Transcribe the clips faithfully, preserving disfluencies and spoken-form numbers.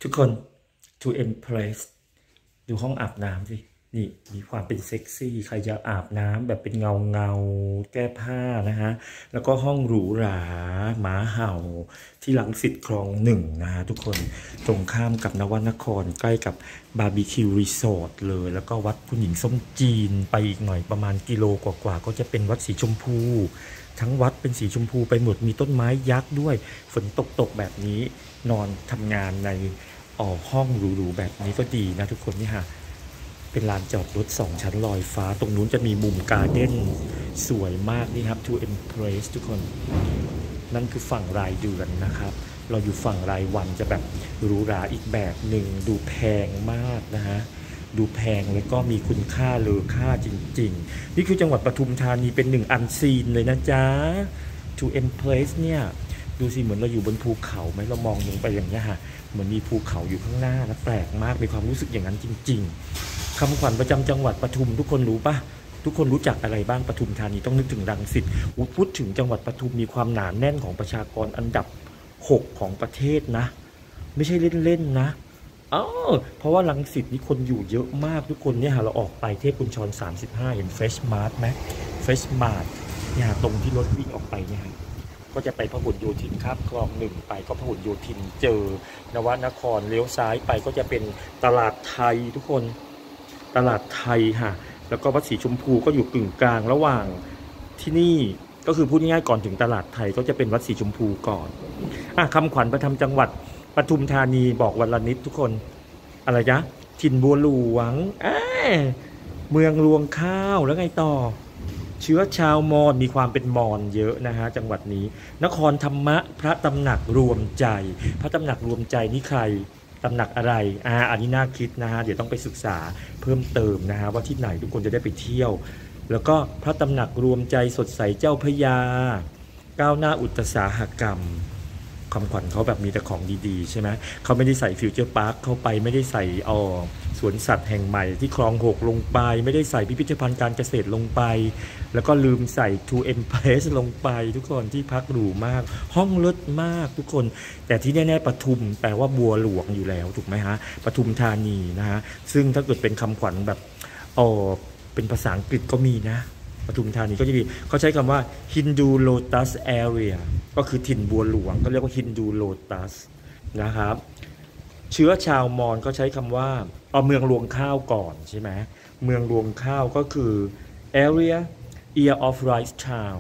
ทุกคน to impress ดูห้องอาบน้ำสินี่มีความเป็นเซ็กซี่ใครจะอาบน้ำแบบเป็นเงาเงาแก้ผ้านะฮะแล้วก็ห้องหรูหราหมาเห่าที่รังสิตคลองหนึ่งนะฮะทุกคนตรงข้ามกับนวนครใกล้กับบาร์บีคิวรีสอร์ทเลยแล้วก็วัดคุณหญิงส้มจีนไปอีกหน่อยประมาณกิโลกว่าๆก็จะเป็นวัดสีชมพูทั้งวัดเป็นสีชมพูไปหมดมีต้นไม้ยักษ์ด้วยฝนตกตกแบบนี้นอนทำงานในอ๋อห้องหรูๆแบบนี้ก็ดีนะทุกคนนี่ฮะเป็นลานจอดรถสองชั้นลอยฟ้าตรงนู้นจะมีมุมการ์เด้นสวยมากนี่ครับ to impress ทุกคนนั่นคือฝั่งรายเดือนนะครับเราอยู่ฝั่งรายวันจะแบบหรูหราอีกแบบหนึ่งดูแพงมากนะฮะดูแพงแล้วก็มีคุณค่าเลอค่าจริงๆนี่คือจังหวัดปทุมธานีเป็นหนึ่งอันซีนเลยนะจ๊ะ to impress เนี่ยดูสิเหมือนเราอยู่บนภูเขาไหมเรามองลงไปอย่างนี้ฮะเหมือนมีภูเขาอยู่ข้างหน้านะแปลกมากมีความรู้สึกอย่างนั้นจริงๆคำขวัญประจำจังหวัดปทุมทุกคนรู้ปะทุกคนรู้จักอะไรบ้างปทุมธานีต้องนึกถึงรังสิตพูดถึงจังหวัดปทุมมีความหนาแน่นของประชากรอันดับหกของประเทศนะไม่ใช่เล่นๆนะอ๋อเพราะว่ารังสิตนี่คนอยู่เยอะมากทุกคนเนี่ยเราออกไปเทพกุญชรสามสิบห้าเห็นเฟชมาร์ทไหมเฟชมาร์ทเนี่ยตรงที่รถวิ่งออกไปเนี่ยก็จะไปพหลโยธินข้ามคลองหนึ่งไปก็พหลโยธินเจอนวนครเลี้ยวซ้ายไปก็จะเป็นตลาดไทยทุกคนตลาดไทยฮะแล้วก็วัดสีชมพูก็อยู่กึ่งกลางระหว่างที่นี่ก็คือพูดง่ายๆก่อนถึงตลาดไทยก็จะเป็นวัดสีชมพูก่อนอ่ะคำขวัญประจำจังหวัดปทุมธานีบอกวันละนิดทุกคนอะไรจ๊ะถิ่นบัวหลวงเอ้เมืองรวงข้าวแล้วไงต่อเชื้อชาวมอญมีความเป็นมอญเยอะนะฮะจังหวัดนี้นครธรรมะพระตำหนักรวมใจพระตำหนักรวมใจนี่ใครตำหนักอะไรอ่าอันนี้น่าคิดนะฮะเดี๋ยวต้องไปศึกษาเพิ่มเติมนะฮะว่าที่ไหนทุกคนจะได้ไปเที่ยวแล้วก็พระตำหนักรวมใจสดใสเจ้าพระยาก้าวหน้าอุตสาหกรรมคำขวัญเขาแบบมีแต่ของดีๆใช่ไหมเขาไม่ได้ใส่ฟิวเจอร์พาร์คเข้าไปไม่ได้ใส่อ๋อสวนสัตว์แห่งใหม่ที่คลองหกลงไปไม่ได้ใส่พิพิธภัณฑ์การเกษตรลงไปแล้วก็ลืมใส่ to impress ลงไปทุกคนที่พักหรูมากห้องเลิศมากทุกคนแต่ที่แน่ๆปทุมแปลว่าบัวหลวงอยู่แล้วถูกไหมฮะปทุมธานีนะฮะซึ่งถ้าเกิดเป็นคำขวัญแบบอ๋อเป็นภาษาอังกฤษก็มีนะปทุมธานีก็จะมีเขาใช้คำว่า Hindu Lotus Area ก็คือถิ่นบัวหลวงก็เรียกว่า Hindu Lotus นะครับเชื้อชาวมอญก็ใช้คำว่าเอาเมืองรวงข้าวก่อนใช่ไหมเมืองรวงข้าวก็คือ area ear of rice town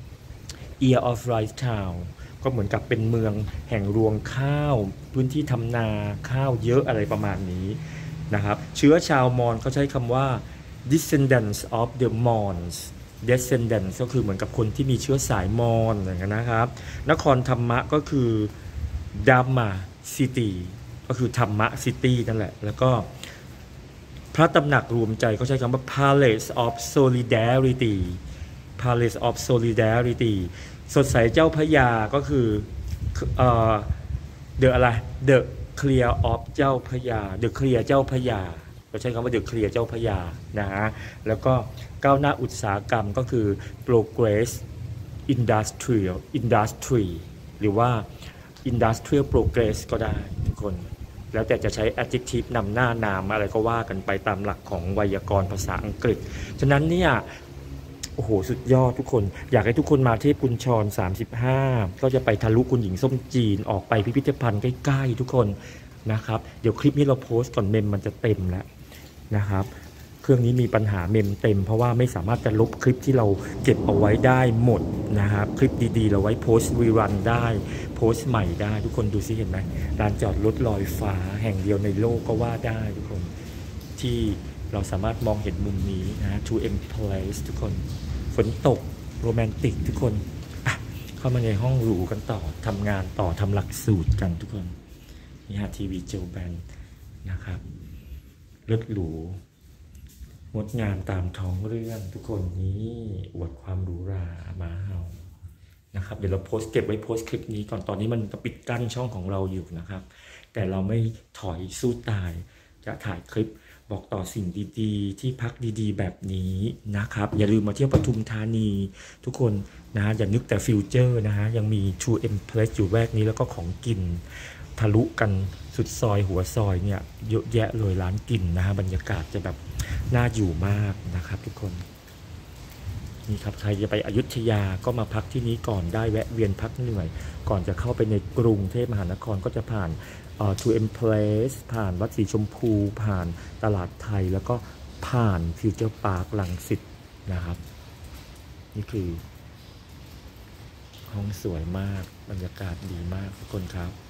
ear of rice town ก็เหมือนกับเป็นเมืองแห่งรวงข้าวพื้นที่ทำนาข้าวเยอะอะไรประมาณนี้นะครับเชื้อชาวมอญเขาใช้คำว่า descendants of the Mons descendants ก็คือเหมือนกับคนที่มีเชื้อสายมอญอย่างนั้นนะครับนครธรรมะก็คือ Dhamma City ก็คือธรรมะซิตี้นั่นแหละแล้วก็พระตำหนักรวมใจเขาใช้คำว่า Palace of Solidarity Palace of Solidarity สดใสเจ้าพระยาก็คือเอ่อ The อะไร The Clear of เจ้าพระยา The Clear เจ้าพระยาเราใช้คำว่า The Clear เจ้าพระยานะฮะแล้วก็ก้าวหน้าอุตสาหกรรมก็คือ Progress Industrial Industry หรือว่า Industrial Progress ก็ได้ทุกคนแล้วแต่จะใช้ adjective นำหน้านามอะไรก็ว่ากันไปตามหลักของไวยากรณ์ภาษาอังกฤษฉะนั้นเนี่ยโอ้โหสุดยอดทุกคนอยากให้ทุกคนมาเทพกุญชรสามสิบห้าก็จะไปทะลุคุณหญิงส้มจีนออกไปพิพิธภัณฑ์ใกล้ๆทุกคนนะครับเดี๋ยวคลิปนี้เราโพสต์ก่อนเมมมันจะเต็มแล้วนะครับเครื่องนี้มีปัญหาเมมเต็มเพราะว่าไม่สามารถจะลบคลิปที่เราเก็บเอาไว้ได้หมดนะครับคลิปดีๆเราไว้โพสต์รีรันได้โพสต์ใหม่ได้ทุกคนดูซิเห็นไหมลานจอดรถลอยฟ้าแห่งเดียวในโลกก็ว่าได้ทุกคนที่เราสามารถมองเห็นมุมนี้นะ to impress ทุกคนฝนตกโรแมนติกทุกคนเข้ามาในห้องหรูกันต่อทำงานต่อทำหลักสูตรกันทุกคนนี่ฮะทีวีเจลแบนนะครับเลิศหรูงดงามตามท้องเรื่องทุกคนนี้อวดความหรูหรามาเฮานะครับเดี๋ยวเราโพสต์เก็บไว้โพสต์คลิปนี้ก่อนตอนนี้มันปิดกั้นช่องของเราอยู่นะครับแต่เราไม่ถอยสู้ตายจะถ่ายคลิปบอกต่อสิ่งดีๆที่พักดีๆแบบนี้นะครับอย่าลืมมาเที่ยวปทุมธานีทุกคนนะอย่านึกแต่ฟิวเจอร์นะฮะยังมี True Empress อยู่แวกนี้แล้วก็ของกินทะลุกันสุดซอยหัวซอยเนี่ยเยอะแยะเลยร้านกินนะฮะบรรยากาศจะแบบน่าอยู่มากนะครับทุกคนนี่ครับใครจะไปอยุธยาก็มาพักที่นี้ก่อนได้แวะเวียนพักเหนื่อยก่อนจะเข้าไปในกรุงเทพมหานครก็จะผ่านทูเอ็มเพลสผ่านวัดศรีชมพูผ่านตลาดไทยแล้วก็ผ่านฟิวเจอร์พาร์ครังสิตนะครับนี่คือห้องสวยมากบรรยากาศดีมากทุกคนครับ